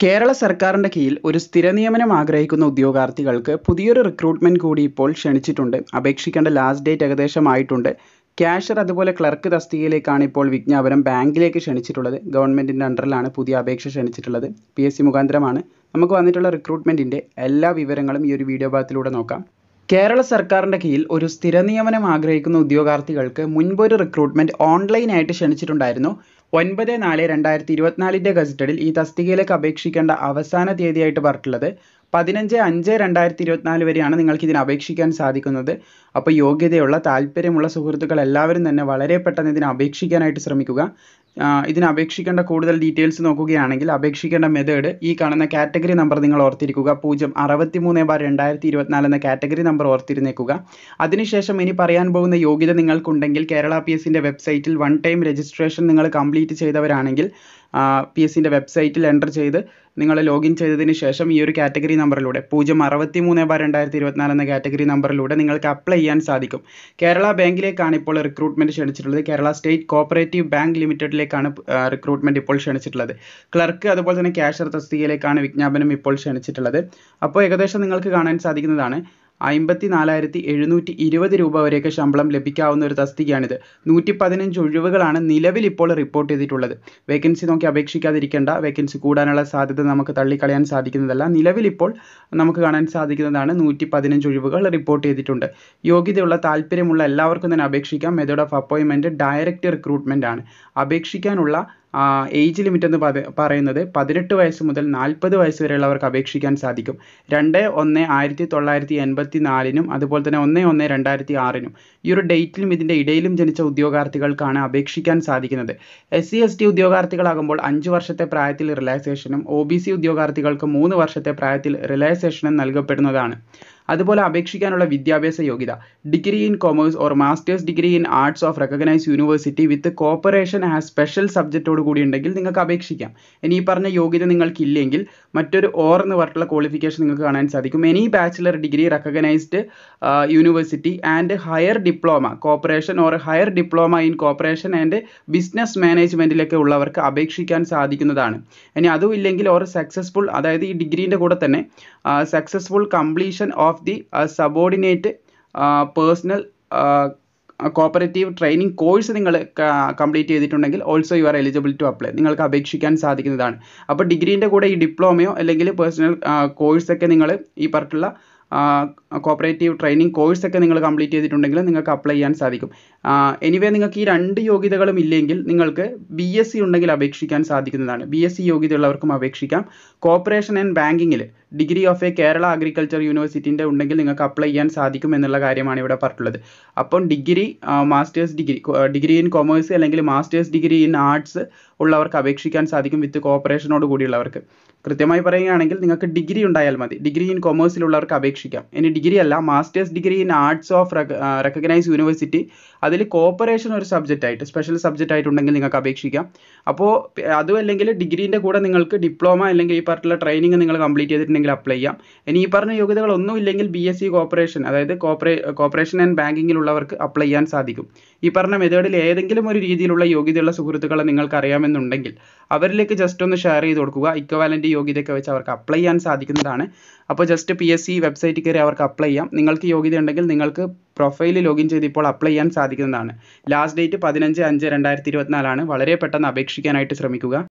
കേരള സർക്കാരിൻ്റെ കീഴിൽ ഒരു സ്ഥിര നിയമനം ആഗ്രഹിക്കുന്ന ഉദ്യോഗാർത്ഥികൾക്ക് പുതിയൊരു റിക്രൂട്ട്മെൻറ്റ് കൂടി ഇപ്പോൾ ക്ഷണിച്ചിട്ടുണ്ട്. അപേക്ഷിക്കേണ്ട ലാസ്റ്റ് ഡേറ്റ് ഏകദേശം ആയിട്ടുണ്ട്. ക്യാഷ്യർ അതുപോലെ ക്ലർക്ക് തസ്തികയിലേക്കാണ് ഇപ്പോൾ വിജ്ഞാപനം ബാങ്കിലേക്ക് ക്ഷണിച്ചിട്ടുള്ളത്. ഗവൺമെൻറ്റിൻ്റെ അണ്ടറിലാണ് പുതിയ അപേക്ഷ ക്ഷണിച്ചിട്ടുള്ളത്. PSC മുഖാന്തരമാണ്. നമുക്ക് വന്നിട്ടുള്ള റിക്രൂട്ട്മെൻറ്റിൻ്റെ എല്ലാ വിവരങ്ങളും ഈ ഒരു വീഡിയോ ഭാഗത്തിലൂടെ നോക്കാം. കേരള സർക്കാരിൻ്റെ കീഴിൽ ഒരു സ്ഥിര നിയമനം ആഗ്രഹിക്കുന്ന ഉദ്യോഗാർത്ഥികൾക്ക് മുൻപൊരു റിക്രൂട്ട്മെൻറ്റ് ഓൺലൈനായിട്ട് ക്ഷണിച്ചിട്ടുണ്ടായിരുന്നു. 9/4/2024 ഗസറ്റഡിൽ ഈ തസ്തികയിലേക്ക് അപേക്ഷിക്കേണ്ട അവസാന തീയതിയായിട്ട് പറഞ്ഞിട്ടുള്ളത് 15/5/2024 വരെയാണ് നിങ്ങൾക്ക് ഇതിന് അപേക്ഷിക്കാൻ സാധിക്കുന്നത്. അപ്പോൾ യോഗ്യതയുള്ള താല്പര്യമുള്ള സുഹൃത്തുക്കൾ എല്ലാവരും തന്നെ വളരെ പെട്ടെന്ന് ഇതിന് അപേക്ഷിക്കാനായിട്ട് ശ്രമിക്കുക. ഇതിന് അപേക്ഷിക്കേണ്ട കൂടുതൽ ഡീറ്റെയിൽസ് നോക്കുകയാണെങ്കിൽ അപേക്ഷിക്കേണ്ട മെത്തേഡ് ഈ കാണുന്ന കാറ്റഗറി നമ്പർ നിങ്ങൾ ഓർത്തിരിക്കുക. 063/2024 എന്ന കാറ്റഗറി നമ്പർ ഓർത്തിരുന്നേക്കുക. അതിനുശേഷം ഇനി പറയാൻ പോകുന്ന യോഗ്യത നിങ്ങൾക്കുണ്ടെങ്കിൽ കേരള PSCൻ്റെ വെബ്സൈറ്റിൽ 1 ടൈം രജിസ്ട്രേഷൻ നിങ്ങൾ കംപ്ലീറ്റ് ചെയ്തവരാണെങ്കിൽ PSCൻ്റെ വെബ്സൈറ്റിൽ എൻ്റർ ചെയ്ത് നിങ്ങൾ ലോഗിൻ ചെയ്തതിന് ശേഷം ഈ ഒരു കാറ്റഗറി നമ്പറിലൂടെ 063/2024 എന്ന കാറ്റഗറി നമ്പറിലൂടെ നിങ്ങൾക്ക് അപ്ലൈ ചെയ്യാൻ സാധിക്കും. കേരള ബാങ്കിലേക്കാണ് ഇപ്പോൾ റിക്രൂട്ട്മെൻറ്റ് ക്ഷണിച്ചിട്ടുള്ളത്. കേരള സ്റ്റേറ്റ് കോപ്പറേറ്റീവ് ബാങ്ക് ലിമിറ്റഡിലേക്കാണ് റിക്രൂട്ട്മെൻറ്റ് ഇപ്പോൾ ക്ഷണിച്ചിട്ടുള്ളത്. ക്ലർക്ക് അതുപോലെ തന്നെ ക്യാഷ്യർ തസ്തികയിലേക്കാണ് വിജ്ഞാപനം ഇപ്പോൾ ക്ഷണിച്ചിട്ടുള്ളത്. അപ്പോൾ ഏകദേശം നിങ്ങൾക്ക് കാണാൻ സാധിക്കുന്നതാണ് 54,720 രൂപ വരെയൊക്കെ ശമ്പളം ലഭിക്കാവുന്ന ഒരു തസ്തികയാണിത്. 115 ഒഴിവുകളാണ് നിലവിൽ ഇപ്പോൾ റിപ്പോർട്ട് ചെയ്തിട്ടുള്ളത്. വേക്കൻസി നോക്കി അപേക്ഷിക്കാതിരിക്കേണ്ട. വേക്കൻസി കൂടാനുള്ള സാധ്യത നമുക്ക് തള്ളിക്കളയാൻ സാധിക്കുന്നതല്ല. നിലവിൽ ഇപ്പോൾ നമുക്ക് കാണാൻ സാധിക്കുന്നതാണ് 115 ഒഴിവുകൾ റിപ്പോർട്ട് ചെയ്തിട്ടുണ്ട്. യോഗ്യതയുള്ള താല്പര്യമുള്ള എല്ലാവർക്കും തന്നെ അപേക്ഷിക്കാം. Method of appointment direct recruitment ആണ്. അപേക്ഷിക്കാനുള്ള ഏജ് ലിമിറ്റ് എന്ന് പറയുന്നത് 18 വയസ്സ് മുതൽ 40 വയസ്സ് വരെയുള്ളവർക്ക് അപേക്ഷിക്കാൻ സാധിക്കും. 2/1/1984 അതുപോലെ തന്നെ 1/1/2006 ഈ ഒരു ഡേറ്റിലും ഇതിൻ്റെ ഇടയിലും ജനിച്ച ഉദ്യോഗാർത്ഥികൾക്കാണ് അപേക്ഷിക്കാൻ സാധിക്കുന്നത്. SC/ST ഉദ്യോഗാർത്ഥികളാകുമ്പോൾ 5 വർഷത്തെ പ്രായത്തിൽ റിലാക്സേഷനും OBC ഉദ്യോഗാർത്ഥികൾക്ക് 3 വർഷത്തെ പ്രായത്തിൽ റിലാക്സേഷനും നൽകപ്പെടുന്നതാണ്. അതുപോലെ അപേക്ഷിക്കാനുള്ള വിദ്യാഭ്യാസ യോഗ്യത degree in commerce or masters degree in arts of recognised university with cooperation as special സബ്ജക്റ്റോട് കൂടി ഉണ്ടെങ്കിൽ നിങ്ങൾക്ക് അപേക്ഷിക്കാം. ഇനി ഈ പറഞ്ഞ യോഗ്യത നിങ്ങൾക്കില്ലെങ്കിൽ മറ്റൊരു ഓർ എന്ന് പറഞ്ഞിട്ടുള്ള ക്വാളിഫിക്കേഷൻ നിങ്ങൾക്ക് കാണാൻ സാധിക്കും. Any bachelor degree recognised university and higher diploma cooperation or higher diploma in cooperation and business മാനേജ്മെൻറ്റിലൊക്കെ ഉള്ളവർക്ക് അപേക്ഷിക്കാൻ സാധിക്കുന്നതാണ്. ഇനി അതും ഇല്ലെങ്കിൽ ഓർ സക്സസ്ഫുൾ, അതായത് ഈ ഡിഗ്രീൻ്റെ കൂടെ തന്നെ successful completion of the subordinate personnel cooperative training course നിങ്ങൾ കംപ്ലീറ്റ് ചെയ്തിട്ടുണ്ടെങ്കിൽ also you are eligible to apply. നിങ്ങൾക്ക് അപേക്ഷിക്കാൻ സാധിക്കുന്നതാണ്. അപ്പോൾ ഡിഗ്രീൻ്റെ കൂടെ ഈ ഡിപ്ലോമയോ അല്ലെങ്കിൽ പേഴ്സണൽ കോഴ്സൊക്കെ നിങ്ങൾ ഈ പറഞ്ഞിട്ടുള്ള കോപ്പറേറ്റീവ് ട്രെയിനിങ് കോഴ്സൊക്കെ നിങ്ങൾ കംപ്ലീറ്റ് ചെയ്തിട്ടുണ്ടെങ്കിൽ നിങ്ങൾക്ക് അപ്ലൈ ചെയ്യാൻ സാധിക്കും. എനിവേ നിങ്ങൾക്ക് ഈ 2 യോഗ്യതകളും ഇല്ലെങ്കിൽ നിങ്ങൾക്ക് BSc ഉണ്ടെങ്കിൽ അപേക്ഷിക്കാൻ സാധിക്കുന്നതാണ്. BSc യോഗ്യതയുള്ളവർക്കും അപേക്ഷിക്കാം. കോപ്പറേഷൻ ആൻഡ് ബാങ്കിങ്ങിൽ degree of a Kerala agriculture യൂണിവേഴ്സിറ്റിൻ്റെ ഉണ്ടെങ്കിൽ നിങ്ങൾക്ക് അപ്ലൈ ചെയ്യാൻ സാധിക്കും എന്നുള്ള കാര്യമാണ് ഇവിടെ പറഞ്ഞിട്ടുള്ളത്. അപ്പം degree masters degree in commerce അല്ലെങ്കിൽ മാസ്റ്റേഴ്സ് ഡിഗ്രി ഇൻ ആർട്സ് ഉള്ളവർക്ക് അപേക്ഷിക്കാൻ സാധിക്കും വിത്ത് കോപ്പറേഷനോട് കൂടിയുള്ളവർക്ക്. കൃത്യമായി പറയുകയാണെങ്കിൽ നിങ്ങൾക്ക് ഡിഗ്രി ഉണ്ടായാൽ മതി. ഡിഗ്രി ഇൻ കൊമേഴ്സിലുള്ളവർക്ക് അപേക്ഷിക്കാം. ഇനി ഡിഗ്രി അല്ല, masters degree in arts of recognised university, അതിൽ കോപ്പറേഷൻ ഒരു സബ്ജക്റ്റ് ആയിട്ട് സ്പെഷ്യൽ സബ്ജക്റ്റ് ആയിട്ടുണ്ടെങ്കിൽ നിങ്ങൾക്ക് അപേക്ഷിക്കാം. അപ്പോൾ അതും അല്ലെങ്കിൽ ഡിഗ്രീൻ്റെ കൂടെ നിങ്ങൾക്ക് ഡിപ്ലോമ അല്ലെങ്കിൽ ഈ പറഞ്ഞിട്ടുള്ള ട്രെയിനിങ് നിങ്ങൾ കംപ്ലീറ്റ് ചെയ്തിട്ടുണ്ടെങ്കിൽ അപ്ലൈ ചെയ്യാം. ഇനി ഈ പറഞ്ഞ യോഗ്യതകളൊന്നും ഇല്ലെങ്കിൽ BSc കോപ്പറേഷൻ, അതായത് കോപ്പറേഷൻ ആൻഡ് ബാങ്കിങ്ങിലുള്ളവർക്ക് അപ്ലൈ ചെയ്യാൻ സാധിക്കും. ഈ പറഞ്ഞ മെത്തേഡിൽ ഏതെങ്കിലും ഒരു രീതിയിലുള്ള യോഗ്യതയുള്ള സുഹൃത്തുക്കളെ നിങ്ങൾക്ക് അറിയാമെന്നുണ്ടെങ്കിൽ അവരിലേക്ക് ജസ്റ്റ് ഒന്ന് ഷെയർ ചെയ്ത് കൊടുക്കുക. ഇക്വവാലൻ്റ് യോഗ്യതയൊക്കെ വെച്ച് അവർക്ക് അപ്ലൈ ചെയ്യാൻ സാധിക്കുന്നതാണ്. അപ്പോൾ ജസ്റ്റ് PSC വെബ്സൈറ്റിൽ കയറി അവർക്ക് അപ്ലൈ ചെയ്യാം. നിങ്ങൾക്ക് യോഗ്യത ഉണ്ടെങ്കിൽ നിങ്ങൾക്ക് പ്രൊഫൈൽ ലോഗിൻ ചെയ്ത് ഇപ്പോൾ അപ്ലൈ ചെയ്യാൻ സാധിക്കുന്നതാണ്. ലാസ്റ്റ് ഡേറ്റ് 15/5/2024 ആണ്. വളരെ പെട്ടെന്ന് അപേക്ഷിക്കാനായിട്ട് ശ്രമിക്കുക.